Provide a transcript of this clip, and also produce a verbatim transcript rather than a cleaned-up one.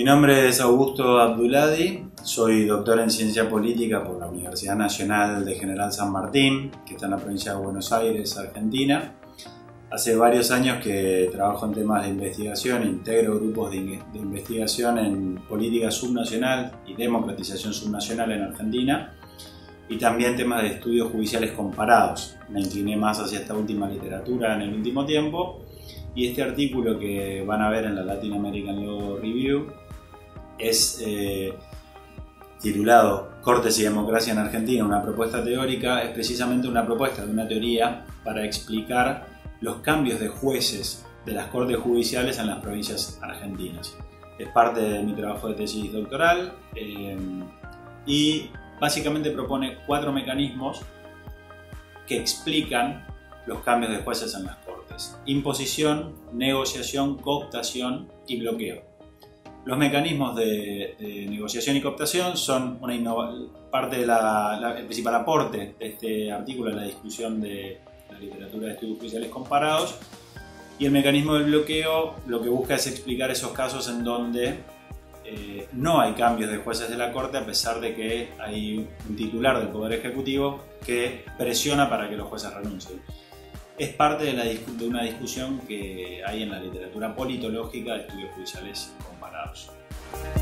Mi nombre es Augusto Abduladi, soy doctor en Ciencia Política por la Universidad Nacional de General San Martín, que está en la provincia de Buenos Aires, Argentina. Hace varios años que trabajo en temas de investigación, integro grupos de, de investigación en política subnacional y democratización subnacional en Argentina, y también temas de estudios judiciales comparados. Me incliné más hacia esta última literatura en el último tiempo, y este artículo que van a ver en la Latin American Law Review es eh, titulado Cortes y Democracia en Argentina, una propuesta teórica. Es precisamente una propuesta de una teoría para explicar los cambios de jueces de las cortes judiciales en las provincias argentinas. Es parte de mi trabajo de tesis doctoral eh, y básicamente propone cuatro mecanismos que explican los cambios de jueces en las cortes: imposición, negociación, cooptación y bloqueo. Los mecanismos de, de negociación y cooptación son una parte de la, la, el principal aporte de este artículo en la discusión de la literatura de estudios judiciales comparados, y el mecanismo del bloqueo lo que busca es explicar esos casos en donde eh, no hay cambios de jueces de la Corte, a pesar de que hay un titular del Poder Ejecutivo que presiona para que los jueces renuncien. Es parte de, la, de una discusión que hay en la literatura politológica de estudios judiciales comparados.